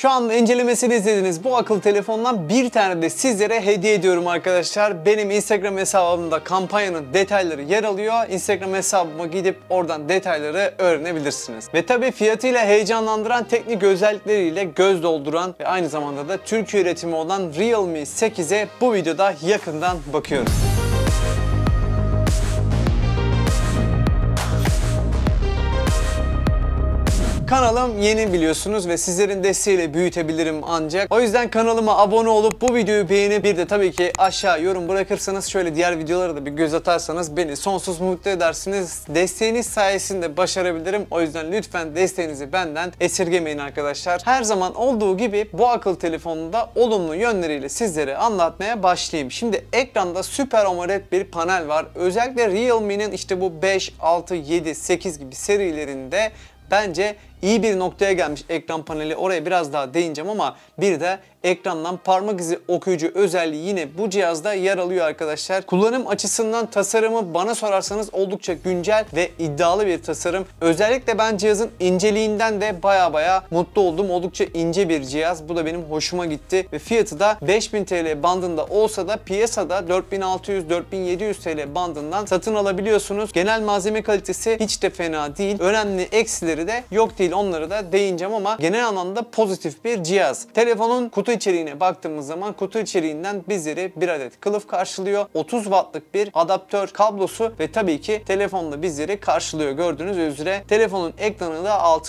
Şu anda incelemesini izlediğiniz bu akıllı telefondan bir tane de sizlere hediye ediyorum arkadaşlar. Benim Instagram hesabımda kampanyanın detayları yer alıyor. Instagram hesabıma gidip oradan detayları öğrenebilirsiniz. Ve tabii fiyatıyla heyecanlandıran, teknik özellikleriyle göz dolduran ve aynı zamanda da Türkiye üretimi olan Realme 8'e bu videoda yakından bakıyoruz. Kanalım yeni biliyorsunuz ve sizlerin desteğiyle büyütebilirim ancak. O yüzden kanalıma abone olup bu videoyu beğenip bir de tabii ki aşağı yorum bırakırsanız, şöyle diğer videolara da bir göz atarsanız beni sonsuz mutlu edersiniz. Desteğiniz sayesinde başarabilirim. O yüzden lütfen desteğinizi benden esirgemeyin arkadaşlar. Her zaman olduğu gibi bu akıllı telefonunda olumlu yönleriyle sizlere anlatmaya başlayayım. Şimdi ekranda Super AMOLED bir panel var. Özellikle Realme'nin işte bu 5, 6, 7, 8 gibi serilerinde bence iyi bir noktaya gelmiş ekran paneli. Oraya biraz daha değineceğim ama bir de ekrandan parmak izi okuyucu özelliği yine bu cihazda yer alıyor arkadaşlar. Kullanım açısından tasarımı bana sorarsanız oldukça güncel ve iddialı bir tasarım. Özellikle ben cihazın inceliğinden de baya mutlu oldum. Oldukça ince bir cihaz. Bu da benim hoşuma gitti ve fiyatı da 5000 TL bandında olsa da piyasada 4600-4700 TL bandından satın alabiliyorsunuz. Genel malzeme kalitesi hiç de fena değil. Önemli eksileri de yok değil. Onları da değineceğim ama genel anlamda pozitif bir cihaz. Telefonun kutu içeriğine baktığımız zaman kutu içeriğinden bizleri bir adet kılıf karşılıyor. 30 wattlık bir adaptör kablosu ve tabii ki telefonla bizleri karşılıyor. Gördüğünüz üzere telefonun ekranı da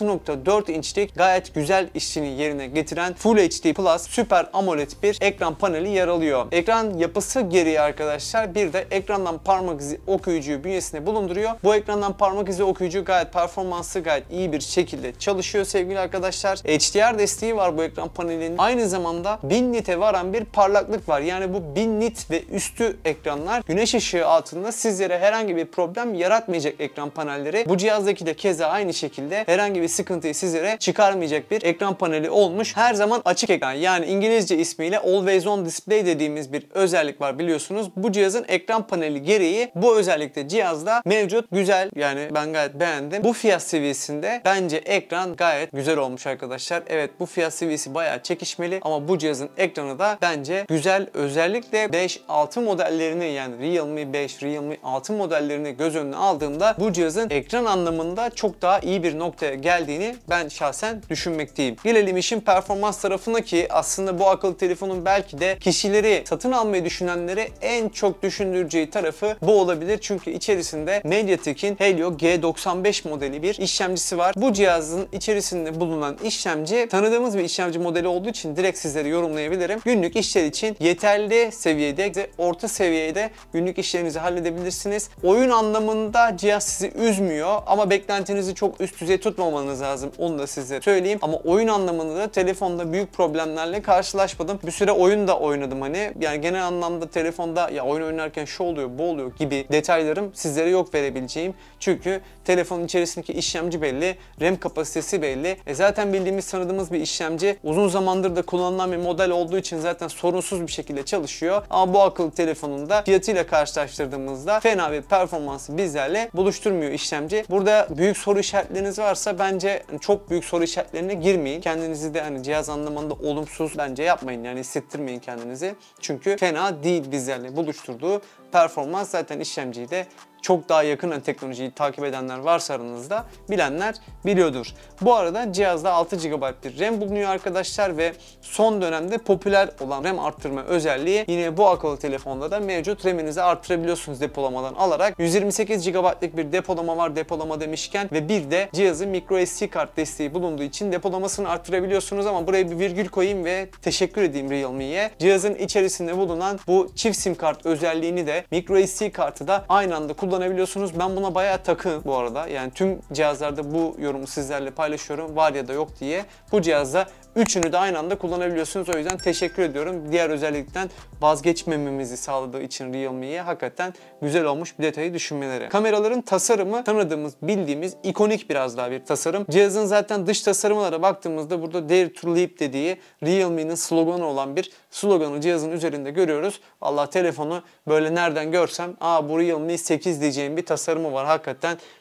6.4 inçlik gayet güzel işini yerine getiren Full HD Plus Super AMOLED bir ekran paneli yer alıyor. Ekran yapısı gereği arkadaşlar bir de ekrandan parmak izi okuyucuyu bünyesinde bulunduruyor. Bu ekrandan parmak izi okuyucu gayet performanslı, gayet iyi bir şekilde çalışıyor sevgili arkadaşlar. HDR desteği var bu ekran panelinin. Aynı zamanda 1000 nite varan bir parlaklık var. Yani bu 1000 nit ve üstü ekranlar güneş ışığı altında sizlere herhangi bir problem yaratmayacak ekran panelleri. Bu cihazdaki de keza aynı şekilde herhangi bir sıkıntıyı sizlere çıkarmayacak bir ekran paneli olmuş. Her zaman açık ekran, yani İngilizce ismiyle Always On Display dediğimiz bir özellik var biliyorsunuz. Bu cihazın ekran paneli gereği bu özellikle cihazda mevcut. Güzel, yani ben gayet beğendim. Bu fiyat seviyesinde bence ekran gayet güzel olmuş arkadaşlar. Evet, bu fiyat seviyesi bayağı çekişmeli ama bu cihazın ekranı da bence güzel. Özellikle 5-6 modellerini, yani Realme 5, Realme 6 modellerini göz önüne aldığımda bu cihazın ekran anlamında çok daha iyi bir noktaya geldiğini ben şahsen düşünmekteyim. Gelelim işin performans tarafına ki aslında bu akıllı telefonun belki de kişileri satın almayı düşünenleri en çok düşündüreceği tarafı bu olabilir. Çünkü içerisinde MediaTek'in Helio G95 modeli bir işlemcisi var. Bu cihazın içerisinde bulunan işlemci tanıdığımız bir işlemci modeli olduğu için direkt sizlere yorumlayabilirim. Günlük işler için yeterli seviyede, orta seviyede günlük işlerinizi halledebilirsiniz. Oyun anlamında cihaz sizi üzmüyor ama beklentinizi çok üst düzey tutmamanız lazım. Onu da size söyleyeyim. Ama oyun anlamında da telefonda büyük problemlerle karşılaşmadım. Bir süre oyun da oynadım hani. Yani genel anlamda telefonda ya oyun oynarken şu oluyor, bu oluyor gibi detaylarım sizlere yok verebileceğim. Çünkü telefonun içerisindeki işlemci belli, RAM kapasitesi belli. Zaten bildiğimiz, tanıdığımız bir işlemci. Uzun zamandır da kullanılan bir model olduğu için zaten sorunsuz bir şekilde çalışıyor. Ama bu akıllı telefonun da fiyatıyla karşılaştırdığımızda fena bir performansı bizlerle buluşturmuyor işlemci. Burada büyük soru işaretleriniz varsa bence çok büyük soru işaretlerine girmeyin. Kendinizi de hani cihaz anlamında olumsuz bence yapmayın. Yani hissettirmeyin kendinizi. Çünkü fena değil bizlerle buluşturduğu performans. Zaten işlemciyi de çok daha yakın teknolojiyi takip edenler varsa aranızda, bilenler biliyordur. Bu arada cihazda 6 GB bir RAM bulunuyor arkadaşlar ve son dönemde popüler olan RAM arttırma özelliği yine bu akıllı telefonda da mevcut. RAM'inizi arttırabiliyorsunuz depolamadan alarak. 128 GB'lık bir depolama var, depolama demişken, ve bir de cihazın microSD kart desteği bulunduğu için depolamasını arttırabiliyorsunuz. Ama buraya bir virgül koyayım ve teşekkür edeyim Realme'ye. Cihazın içerisinde bulunan bu çift sim kart özelliğini de, microSD kartı da aynı anda kullanabiliyorsunuz. Ben buna bayağı takığım bu arada. Yani tüm cihazlarda bu yorumu sizlerle paylaşıyorum. Var ya da yok diye. Bu cihazda üçünü de aynı anda kullanabiliyorsunuz. O yüzden teşekkür ediyorum. Diğer özellikten vazgeçmememizi sağladığı için Realme'ye hakikaten güzel olmuş bir detayı düşünmeleri. Kameraların tasarımı tanıdığımız, bildiğimiz ikonik biraz daha bir tasarım. Cihazın zaten dış tasarımlara baktığımızda burada Dare to Leap dediği Realme'nin sloganı olan bir sloganı cihazın üzerinde görüyoruz. Allah, telefonu böyle nereden görsem bu Realme 8 diyeceğim bir tasarımı var. Hakikaten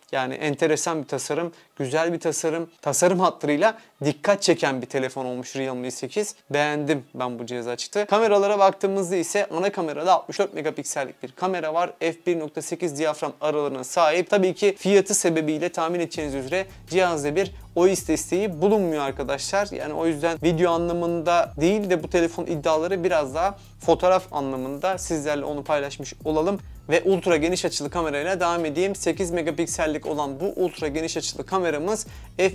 Yani enteresan bir tasarım, güzel bir tasarım. Tasarım hatlarıyla dikkat çeken bir telefon olmuş Realme 8. Beğendim ben bu cihazı açıkçası. Kameralara baktığımızda ise ana kamerada 64 megapiksellik bir kamera var. F1.8 diyafram aralığına sahip. Tabii ki fiyatı sebebiyle tahmin edeceğiniz üzere cihazda bir OIS desteği bulunmuyor arkadaşlar. Yani o yüzden video anlamında değil de bu telefon iddiaları biraz daha fotoğraf anlamında, sizlerle onu paylaşmış olalım. Ve ultra geniş açılı kamerayla devam edeyim. 8 megapiksellik olan bu ultra geniş açılı kameramız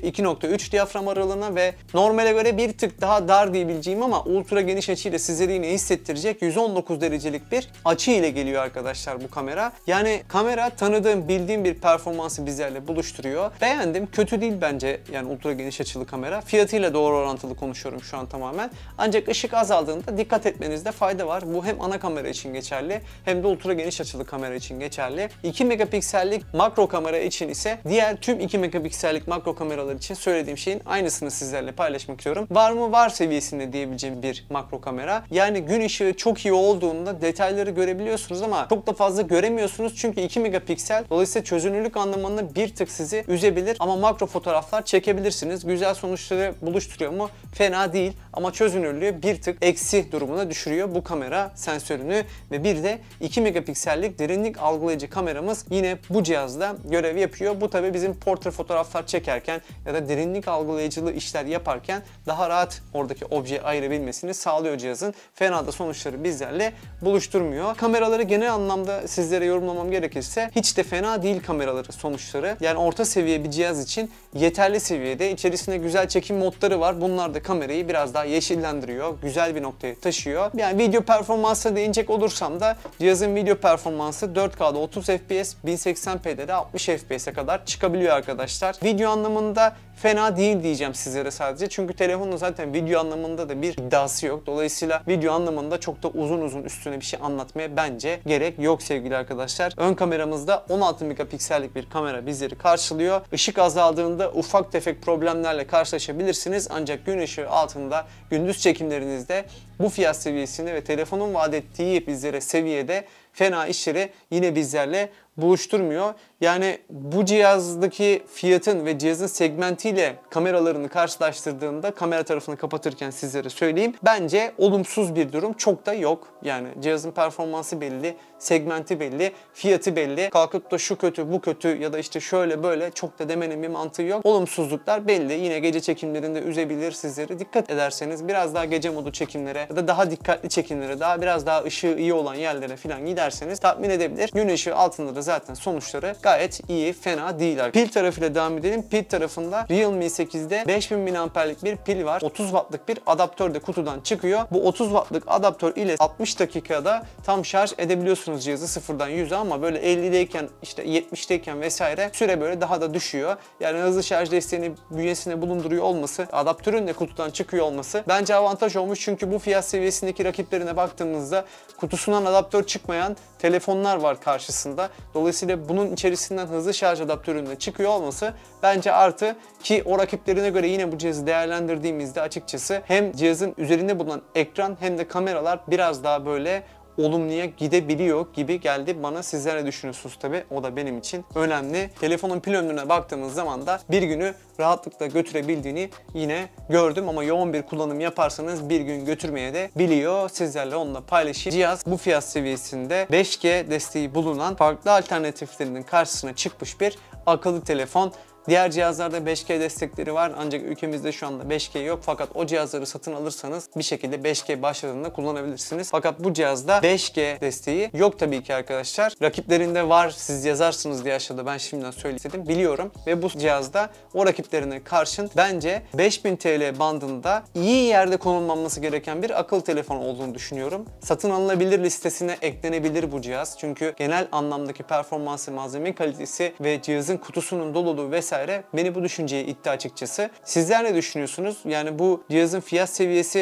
f2.3 diyafram aralığına ve normale göre bir tık daha dar diyebileceğim ama ultra geniş açıyla sizlere yine hissettirecek 119 derecelik bir açı ile geliyor arkadaşlar bu kamera. Yani kamera tanıdığım, bildiğim bir performansı bizlerle buluşturuyor. Beğendim. Kötü değil bence yani ultra geniş açılı kamera. Fiyatıyla doğru orantılı konuşuyorum şu an tamamen. Ancak ışık azaldığında dikkat etmenizde fayda var. Bu hem ana kamera için geçerli hem de ultra geniş açılı kamera için geçerli. 2 megapiksellik makro kamera için ise diğer tüm 2 megapiksellik makro kameralar için söylediğim şeyin aynısını sizlerle paylaşmak istiyorum. Var mı? Var seviyesinde diyebileceğim bir makro kamera. Yani gün ışığı çok iyi olduğunda detayları görebiliyorsunuz ama çok da fazla göremiyorsunuz çünkü 2 megapiksel. Dolayısıyla çözünürlük anlamında bir tık sizi üzebilir ama makro fotoğraflar çekebilirsiniz. Güzel sonuçları buluşturuyor mu? Fena değil ama çözünürlüğü bir tık eksi durumuna düşürüyor bu kamera sensörünü ve bir de 2 megapiksellik derinlik algılayıcı kameramız yine bu cihazda görev yapıyor. Bu tabi bizim portre fotoğraflar çekerken ya da derinlik algılayıcılı işler yaparken daha rahat oradaki objeyi ayırabilmesini sağlıyor cihazın. Fena da sonuçları bizlerle buluşturmuyor. Kameraları genel anlamda sizlere yorumlamam gerekirse hiç de fena değil kameraları sonuçları. Yani orta seviye bir cihaz için yeterli seviyede. İçerisinde güzel çekim modları var. Bunlar da kamerayı biraz daha yeşillendiriyor. Güzel bir noktaya taşıyor. Yani video performansına değinecek olursam da cihazın video performansı 4K'da 30 FPS, 1080p'de de 60 FPS'e kadar çıkabiliyor arkadaşlar. Video anlamında fena değil diyeceğim sizlere sadece. Çünkü telefonun zaten video anlamında da bir iddiası yok. Dolayısıyla video anlamında çok da uzun üstüne bir şey anlatmaya bence gerek yok sevgili arkadaşlar. Ön kameramızda 16 megapiksellik bir kamera bizleri karşılıyor. Işık azaldığında ufak tefek problemlerle karşılaşabilirsiniz. Ancak gün ışığı altında gündüz çekimlerinizde bu fiyat seviyesinde ve telefonun vaat ettiği bizlere seviyede fena işleri yine bizlerle buluşturmuyor. Yani bu cihazdaki fiyatın ve cihazın segmentiyle kameralarını karşılaştırdığında kamera tarafını kapatırken sizlere söyleyeyim. Bence olumsuz bir durum çok da yok. Yani cihazın performansı belli, segmenti belli, fiyatı belli. Kalkıp da şu kötü, bu kötü ya da işte şöyle böyle çok da demenin bir mantığı yok. Olumsuzluklar belli. Yine gece çekimlerinde üzebilir sizleri. Dikkat ederseniz biraz daha gece modu çekimlere ya da daha dikkatli çekimlere, biraz daha ışığı iyi olan yerlere falan giderseniz tatmin edebilir. Gün ışığı altında da zaten sonuçları gayet iyi, fena değil. Pil tarafıyla devam edelim. Pil tarafında Realme 8'de 5000 mAh'lik bir pil var. 30 Watt'lık bir adaptör de kutudan çıkıyor. Bu 30 Watt'lık adaptör ile 60 dakikada tam şarj edebiliyorsunuz cihazı sıfırdan 100'e ama böyle 50'deyken işte 70'deyken vesaire süre böyle daha da düşüyor. Yani hızlı şarj desteğini bünyesinde bulunduruyor olması, adaptörün de kutudan çıkıyor olması bence avantaj olmuş. Çünkü bu fiyat seviyesindeki rakiplerine baktığımızda kutusundan adaptör çıkmayan telefonlar var karşısında. Dolayısıyla bunun içerisinden hızlı şarj adaptörünün de çıkıyor olması bence artı ki o rakiplerine göre yine bu cihazı değerlendirdiğimizde açıkçası hem cihazın üzerinde bulunan ekran hem de kameralar biraz daha böyle olumluya gidebiliyor gibi geldi bana. Sizler ne düşünüyorsunuz tabi? O da benim için önemli. Telefonun pil ömrüne baktığımız zaman da bir günü rahatlıkla götürebildiğini yine gördüm ama yoğun bir kullanım yaparsanız bir gün götürmeye de biliyor. Sizlerle onunla paylaşayım. Cihaz bu fiyat seviyesinde 5G desteği bulunan farklı alternatiflerinin karşısına çıkmış bir akıllı telefon. Diğer cihazlarda 5G destekleri var ancak ülkemizde şu anda 5G yok fakat o cihazları satın alırsanız bir şekilde 5G başladığında kullanabilirsiniz. Fakat bu cihazda 5G desteği yok tabii ki arkadaşlar. Rakiplerinde var, siz yazarsınız diye aşağıda ben şimdiden söyledim biliyorum ve bu cihazda o rakiplerine karşın bence 5000 TL bandında iyi yerde konulmaması gereken bir akıllı telefon olduğunu düşünüyorum. Satın alınabilir listesine eklenebilir bu cihaz çünkü genel anlamdaki performansı, malzeme kalitesi ve cihazın kutusunun doluluğu vesaire beni bu düşünceye itti açıkçası. Sizler ne düşünüyorsunuz? Yani bu cihazın fiyat seviyesi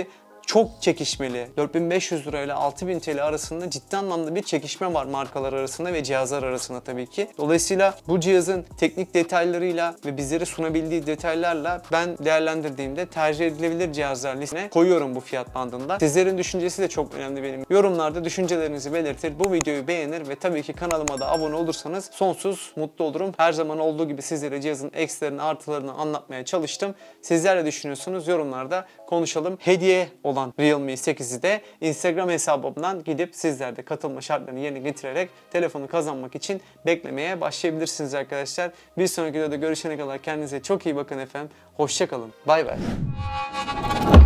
çok çekişmeli. 4500 lira ile 6000 TL arasında ciddi anlamda bir çekişme var markalar arasında ve cihazlar arasında tabii ki. Dolayısıyla bu cihazın teknik detaylarıyla ve bizlere sunabildiği detaylarla ben değerlendirdiğimde tercih edilebilir cihazlar listesine koyuyorum bu fiyat bandında. Sizlerin düşüncesi de çok önemli benim. Yorumlarda düşüncelerinizi belirtir, bu videoyu beğenir ve tabii ki kanalıma da abone olursanız sonsuz mutlu olurum. Her zaman olduğu gibi sizlere cihazın eksilerini, artılarını anlatmaya çalıştım. Sizler de düşünüyorsunuz, yorumlarda konuşalım. Hediye olan Realme 8'i de Instagram hesabımdan gidip sizler de katılma şartlarını yerine getirerek telefonu kazanmak için beklemeye başlayabilirsiniz arkadaşlar. Bir sonraki videoda görüşene kadar kendinize çok iyi bakın efendim. Hoşça kalın. Bay bay.